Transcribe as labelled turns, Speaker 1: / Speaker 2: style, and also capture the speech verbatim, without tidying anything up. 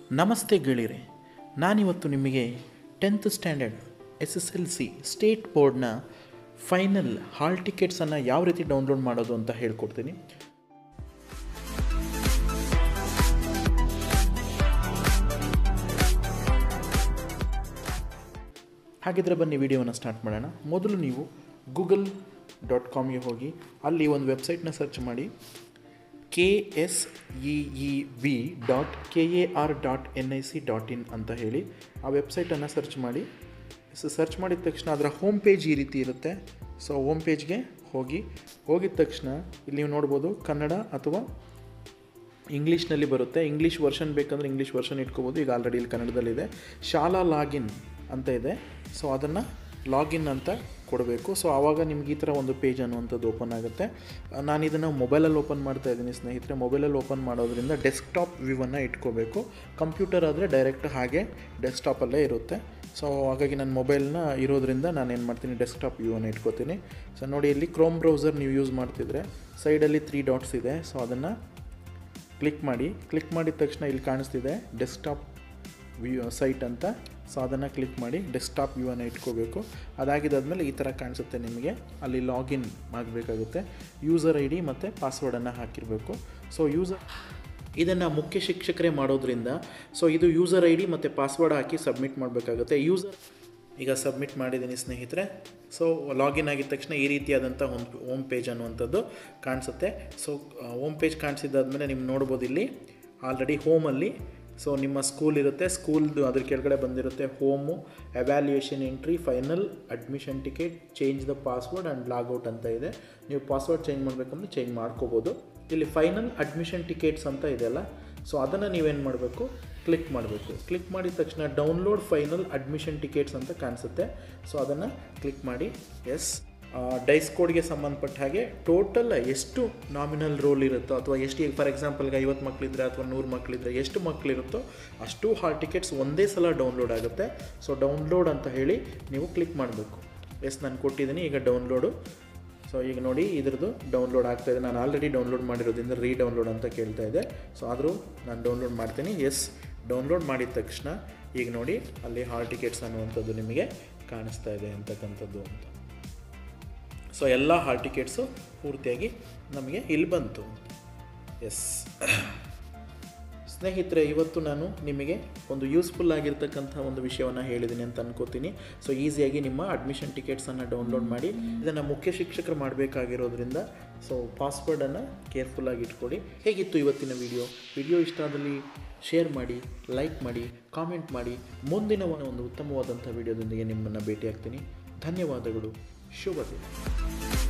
Speaker 1: ನಮಸ್ತೆ ಗೆಳೆಯರೆ, ನಾನಿವತ್ತು ನಿಮಗೆ tenth standard S S L C state ಬೋರ್ಡ್ನ ಫೈನಲ್ ಹಾಲ್ ಟಿಕೆಟ್ಸನ್ನು ಯಾವ ರೀತಿ ಡೌನ್ಲೋಡ್ ಮಾಡೋದು ಅಂತ ಹೇಳ್ಕೊಡ್ತೀನಿ. ಹಾಗಿದ್ರೆ ಬನ್ನಿ ವಿಡಿಯೋವನ್ನು ಸ್ಟಾರ್ಟ್ ಮಾಡೋಣ. ಮೊದಲು ನೀವು ಗೂಗಲ್ ಡಾಟ್ ಕಾಮ್ಗೆ ಹೋಗಿ ಅಲ್ಲಿ ಒಂದು ವೆಬ್ಸೈಟ್ನ ಸರ್ಚ್ ಮಾಡಿ, K S E E B dot K A R dot N I C dot in ಅಂತ ಹೇಳಿ ಆ ವೆಬ್ಸೈಟನ್ನು ಸರ್ಚ್ ಮಾಡಿ. ಸೊ ಸರ್ಚ್ ಮಾಡಿದ ತಕ್ಷಣ ಅದರ ಹೋಮ್ ಪೇಜ್ ಈ ರೀತಿ ಇರುತ್ತೆ. ಸೊ ಹೋಮ್ ಪೇಜ್ಗೆ ಹೋಗಿ ಹೋಗಿದ ತಕ್ಷಣ ಇಲ್ಲಿ ನೀವು ನೋಡ್ಬೋದು ಕನ್ನಡ ಅಥವಾ ಇಂಗ್ಲೀಷ್ನಲ್ಲಿ ಬರುತ್ತೆ. ಇಂಗ್ಲೀಷ್ ವರ್ಷನ್ ಬೇಕಂದರೆ ಇಂಗ್ಲೀಷ್ ವರ್ಷನ್ ಇಟ್ಕೋಬೋದು. ಈಗ ಆಲ್ರೆಡಿ ಇಲ್ಲಿ ಕನ್ನಡದಲ್ಲಿದೆ. ಶಾಲಾ ಲಾಗಿನ್ ಅಂತ ಇದೆ. ಸೊ ಅದನ್ನು ಲಾಗಿನ್ ಅಂತ ಕೊಡಬೇಕು. ಸೊ ಆವಾಗ ನಿಮ್ಗೆ ಈ ಥರ ಒಂದು ಪೇಜ್ ಅನ್ನುವಂಥದ್ದು ಓಪನ್ ಆಗುತ್ತೆ. ನಾನು ಇದನ್ನು ಮೊಬೈಲಲ್ಲಿ ಓಪನ್ ಮಾಡ್ತಾ ಇದ್ದೀನಿ ಸ್ನೇಹಿತರೆ. ಮೊಬೈಲಲ್ಲಿ ಓಪನ್ ಮಾಡೋದ್ರಿಂದ ಡೆಸ್ಕ್ಟಾಪ್ ವ್ಯೂವನ್ನು ಇಟ್ಕೋಬೇಕು. ಕಂಪ್ಯೂಟರ್ ಆದರೆ ಡೈರೆಕ್ಟ್ ಹಾಗೆ ಡೆಸ್ಕ್ಟಾಪಲ್ಲೇ ಇರುತ್ತೆ. ಸೊ ಹಾಗಾಗಿ ನನ್ನ ಮೊಬೈಲ್ನ ಇರೋದ್ರಿಂದ ನಾನು ಏನು ಮಾಡ್ತೀನಿ, ಡೆಸ್ಕ್ಟಾಪ್ ವ್ಯೂವನ್ನು ಇಟ್ಕೋತೀನಿ. ಸೊ ನೋಡಿ, ಇಲ್ಲಿ ಕ್ರೋಮ್ ಬ್ರೌಸರ್ ನೀವು ಯೂಸ್ ಮಾಡ್ತಿದ್ರೆ ಸೈಡಲ್ಲಿ ತ್ರೀ ಡಾಟ್ಸ್ ಇದೆ. ಸೊ ಅದನ್ನು ಕ್ಲಿಕ್ ಮಾಡಿ. ಕ್ಲಿಕ್ ಮಾಡಿದ ತಕ್ಷಣ ಇಲ್ಲಿ ಕಾಣಿಸ್ತಿದೆ ಡೆಸ್ಕ್ಟಾಪ್ ವ್ಯೂ ಸೈಟ್ ಅಂತ. ಸೊ ಅದನ್ನು ಕ್ಲಿಕ್ ಮಾಡಿ ಡೆಸ್ಕ್ಟಾಪ್ ವ್ಯೂವನ್ನು ಇಟ್ಕೋಬೇಕು. ಅದಾಗಿದ್ದಾದಮೇಲೆ ಈ ಥರ ಕಾಣಿಸುತ್ತೆ ನಿಮಗೆ. ಅಲ್ಲಿ ಲಾಗಿನ್ ಆಗಬೇಕಾಗುತ್ತೆ. ಯೂಸರ್ ಐ ಡಿ ಮತ್ತು ಪಾಸ್ವರ್ಡನ್ನು ಹಾಕಿರಬೇಕು. ಸೊ ಯೂಸರ್ ಇದನ್ನು ಮುಖ್ಯ ಶಿಕ್ಷಕರೇ ಮಾಡೋದ್ರಿಂದ ಸೊ ಇದು ಯೂಸರ್ ಐ ಡಿ ಮತ್ತು ಪಾಸ್ವರ್ಡ್ ಹಾಕಿ ಸಬ್ಮಿಟ್ ಮಾಡಬೇಕಾಗುತ್ತೆ. ಯೂಸರ್ ಈಗ ಸಬ್ಮಿಟ್ ಮಾಡಿದ್ದೀನಿ ಸ್ನೇಹಿತರೆ. ಸೊ ಲಾಗಿನ್ ಆಗಿದ ತಕ್ಷಣ ಈ ರೀತಿಯಾದಂಥ ಹೋಮ್ ಹೋಮ್ ಪೇಜ್ ಅನ್ನುವಂಥದ್ದು ಕಾಣಿಸುತ್ತೆ. ಸೊ ಹೋಮ್ ಪೇಜ್ ಕಾಣಿಸಿದ್ದಾದಮೇಲೆ ನೀವು ನೋಡ್ಬೋದು ಇಲ್ಲಿ ಆಲ್ರೆಡಿ ಹೋಮಲ್ಲಿ ಸೊ ನಿಮ್ಮ ಸ್ಕೂಲ್ ಇರುತ್ತೆ. ಸ್ಕೂಲ್ದು ಅದ್ರ ಕೆಳಗಡೆ ಬಂದಿರುತ್ತೆ home, evaluation entry, final admission ticket, change the password and log out ಅಂತ ಇದೆ. ನೀವು ಪಾಸ್ವರ್ಡ್ ಚೇಂಜ್ ಮಾಡಬೇಕಂದ್ರೆ ಚೇಂಜ್ ಮಾಡ್ಕೋಬೋದು. ಇಲ್ಲಿ ಫೈನಲ್ ಅಡ್ಮಿಷನ್ ಟಿಕೆಟ್ಸ್ ಅಂತ ಇದೆಯಲ್ಲ, ಸೊ ಅದನ್ನು ನೀವೇನು ಮಾಡಬೇಕು, ಕ್ಲಿಕ್ ಮಾಡಬೇಕು. ಕ್ಲಿಕ್ ಮಾಡಿದ ತಕ್ಷಣ ಡೌನ್ಲೋಡ್ ಫೈನಲ್ ಅಡ್ಮಿಷನ್ ಟಿಕೆಟ್ಸ್ ಅಂತ ಕಾಣಿಸುತ್ತೆ. ಸೊ ಅದನ್ನು ಕ್ಲಿಕ್ ಮಾಡಿ. ಎಸ್, ಡೈಸ್ ಕೋಡ್ಗೆ ಸಂಬಂಧಪಟ್ಟ ಹಾಗೆ ಟೋಟಲ್ ಎಷ್ಟು ನಾಮಿನಲ್ ರೋಲ್ ಇರುತ್ತೋ ಅಥವಾ ಎಷ್ಟು, ಈಗ ಫಾರ್ ಎಕ್ಸಾಂಪಲ್ಗೆ ಐವತ್ತು ಮಕ್ಕಳಿದ್ರೆ ಅಥವಾ ನೂರು ಮಕ್ಕಳಿದ್ರೆ ಎಷ್ಟು ಮಕ್ಕಳಿರುತ್ತೋ ಅಷ್ಟು ಹಾಲ್ ಟಿಕೆಟ್ಸ್ ಒಂದೇ ಸಲ ಡೌನ್ಲೋಡ್ ಆಗುತ್ತೆ. ಸೊ ಡೌನ್ಲೋಡ್ ಅಂತ ಹೇಳಿ ನೀವು ಕ್ಲಿಕ್ ಮಾಡಬೇಕು. ಎಸ್, ನಾನು ಕೊಟ್ಟಿದ್ದೀನಿ ಈಗ ಡೌನ್ಲೋಡು. ಸೊ ಈಗ ನೋಡಿ ಇದ್ರದ್ದು ಡೌನ್ಲೋಡ್ ಆಗ್ತಾಯಿದೆ. ನಾನು ಆಲ್ರೆಡಿ ಡೌನ್ಲೋಡ್ ಮಾಡಿರೋದ್ರಿಂದ ರೀ ಡೌನ್ಲೋಡ್ ಅಂತ ಕೇಳ್ತಾ ಇದೆ. ಸೊ ಆದರೂ ನಾನು ಡೌನ್ಲೋಡ್ ಮಾಡ್ತೀನಿ. ಎಸ್, ಡೌನ್ಲೋಡ್ ಮಾಡಿದ ತಕ್ಷಣ ಈಗ ನೋಡಿ ಅಲ್ಲಿ ಹಾಲ್ ಟಿಕೆಟ್ಸ್ ಅನ್ನುವಂಥದ್ದು ನಿಮಗೆ ಕಾಣಿಸ್ತಾ ಇದೆ ಅಂತಕ್ಕಂಥದ್ದು ಅಂತ. ಸೊ ಎಲ್ಲ ಹಾಲ್ ಟಿಕೆಟ್ಸು ಪೂರ್ತಿಯಾಗಿ ನಮಗೆ ಇಲ್ಲಿ ಬಂತು. ಎಸ್ ಸ್ನೇಹಿತರೆ, ಇವತ್ತು ನಾನು ನಿಮಗೆ ಒಂದು ಯೂಸ್ಫುಲ್ ಆಗಿರ್ತಕ್ಕಂಥ ಒಂದು ವಿಷಯವನ್ನು ಹೇಳಿದ್ದೀನಿ ಅಂತ ಅನ್ಕೋತೀನಿ. ಸೊ ಈಸಿಯಾಗಿ ನಿಮ್ಮ ಅಡ್ಮಿಷನ್ ಟಿಕೆಟ್ಸನ್ನು ಡೌನ್ಲೋಡ್ ಮಾಡಿ. ಇದನ್ನು ಮುಖ್ಯ ಶಿಕ್ಷಕರು ಮಾಡಬೇಕಾಗಿರೋದ್ರಿಂದ ಸೊ ಪಾಸ್ವರ್ಡನ್ನು ಕೇರ್ಫುಲ್ಲಾಗಿ ಇಟ್ಕೊಳ್ಳಿ. ಹೇಗಿತ್ತು ಇವತ್ತಿನ ವಿಡಿಯೋ? ವಿಡಿಯೋ ಇಷ್ಟ ಆದಲ್ಲಿ ಶೇರ್ ಮಾಡಿ, ಲೈಕ್ ಮಾಡಿ, ಕಾಮೆಂಟ್ ಮಾಡಿ. ಮುಂದಿನ ಒಂದು ಉತ್ತಮವಾದಂಥ ವಿಡಿಯೋದೊಂದಿಗೆ ನಿಮ್ಮನ್ನು ಭೇಟಿಯಾಗ್ತೀನಿ. ಧನ್ಯವಾದಗಳು. ಶುಭ ದಿನ.